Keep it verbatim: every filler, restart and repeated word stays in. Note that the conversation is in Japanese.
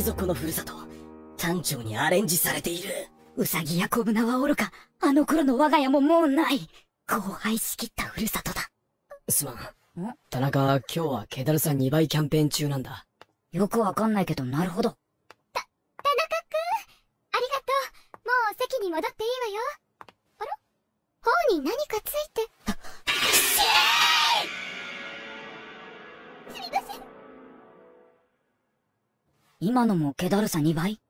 ぞこのふるさと。単調にアレンジされている。 ウサギやコブナはおろか、あの頃の我が家ももうない。荒廃しきったふるさとだ。 すまん。田中、今日は気だるさにばいキャンペーン中なんだ。 よくわかんないけど、なるほど。 た、田中くん、ありがとう。もう席に戻っていいわよ。あら？頬に何かついて。すみません。 今のも気だるさにばい？